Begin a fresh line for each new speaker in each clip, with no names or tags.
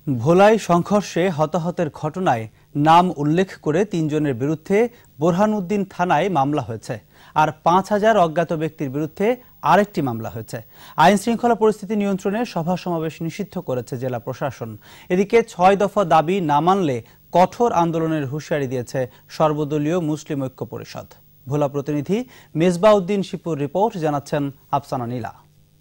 ভোলায় সংঘর্ষে হতাহতের ঘটনায় নাম উল্লেখ করে ৩ জনের বিরুদ্ধে বোরহানউদ্দিন থানায় মামলা হয়েছে, আর ৫,০০০ অজ্ঞাত ব্যক্তির বিরুদ্ধে আরেকটি মামলা হয়েছে। আইন শৃঙ্খলা পরিস্থিতি নিয়ন্ত্রণে সভা সমাবেশ নিষিদ্ধ করেছে জেলা প্রশাসন। এদিকে ৬ দফা দাবি না মানলে কঠোর আন্দোলনের হুঁশিয়ারি দিয়েছে সর্বদলীয় মুসলিম ঐক্য পরিষদ। ভোলা প্রতিনিধি মেজবাউদ্দিন শিপুর রিপোর্ট, জানাচ্ছেন আফসানা নীলা।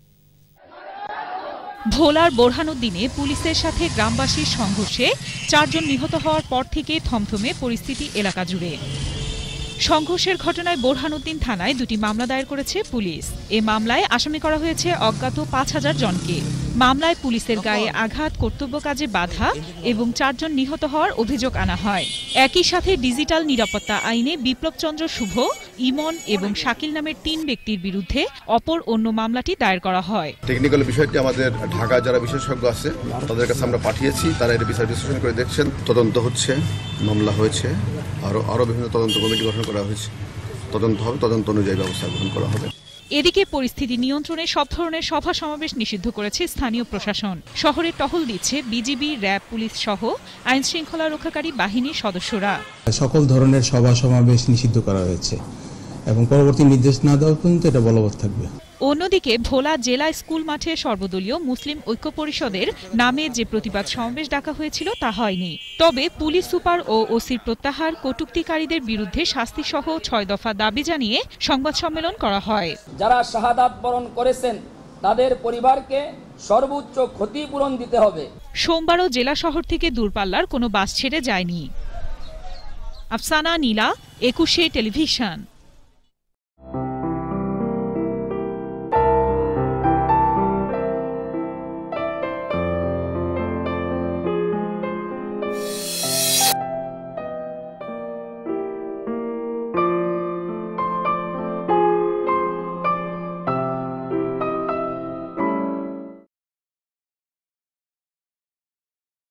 ভোলার বোরহানউদ্দিনে পুলিশের সাথে গ্রামবাসীর সংঘর্ষে ৪ জন নিহত হওয়ার পর থেকে থমথমে পরিস্থিতি এলাকা জুড়ে। সংঘর্ষের ঘটনায় বোরহানউদ্দিন থানায় ২টি মামলা দায়ের করেছে পুলিশ। এ মামলায় আসামি করা হয়েছে অজ্ঞাত ৫,০০০ জনকে। মামলায় পুলিশের গায়ে আঘাত, কর্তব্য কাজে বাধা এবং ৪ জন নিহত হওয়ার অভিযোগ আনা হয়। একই সাথে ডিজিটাল নিরাপত্তা আইনে বিপ্লব চন্দ্র শুভ, ইমন এবং শাকিল নামের ৩ ব্যক্তির বিরুদ্ধে অপর অন্য মামলাটি দায়ের করা হয়।
টেকনিক্যাল বিষয়টি আমাদের ঢাকা যারা বিশেষজ্ঞ আছে তাদের কাছে আমরা পাঠিয়েছি, তারা এর বিষয় বিশ্লেষণ করে দেখছেন। তদন্ত হচ্ছে, মামলা হয়েছে, আরো বিভিন্ন তদন্ত কমিটি গঠন করা হয়েছে। তদন্ত হবে, তদন্ত অনুযায়ী ব্যবস্থা গ্রহণ করা হবে।
এদিকে পরিস্থিতি নিয়ন্ত্রণে সব ধরনের সভা সমাবেশ নিষিদ্ধ করেছে স্থানীয় প্রশাসন। শহরে টহল দিচ্ছে বিজিবি, র্যাব, পুলিশ সহ আইন শৃঙ্খলা রক্ষাকারী বাহিনীর সদস্যরা।
সকল ধরনের সভা সমাবেশ নিষিদ্ধ করা হয়েছে এবং পরবর্তী নির্দেশ না দেওয়া পর্যন্ত এটা বলবৎ থাকবে।
অন্যদিকে ভোলা জেলা স্কুল মাঠে সর্বদলীয় মুসলিম ঐক্য পরিষদের নামে যে প্রতিবাদ সমাবেশ ডাকা হয়েছিল তা হয়নি। তবে পুলিশ সুপার ও ওসির প্রত্যাহার, কটূক্তিকারীদের বিরুদ্ধে শাস্তি সহ ৬ দফা দাবি জানিয়ে সংবাদ সম্মেলন করা হয়।
যারা শাহাদাত বরণ করেছেন তাদের পরিবারকে সর্বোচ্চ ক্ষতিপূরণ দিতে হবে।
সোমবারও জেলা শহর থেকে দূরপাল্লার কোনো বাস ছেড়ে যায়নি। আফসানা নীলা, ২১ টেলিভিশন।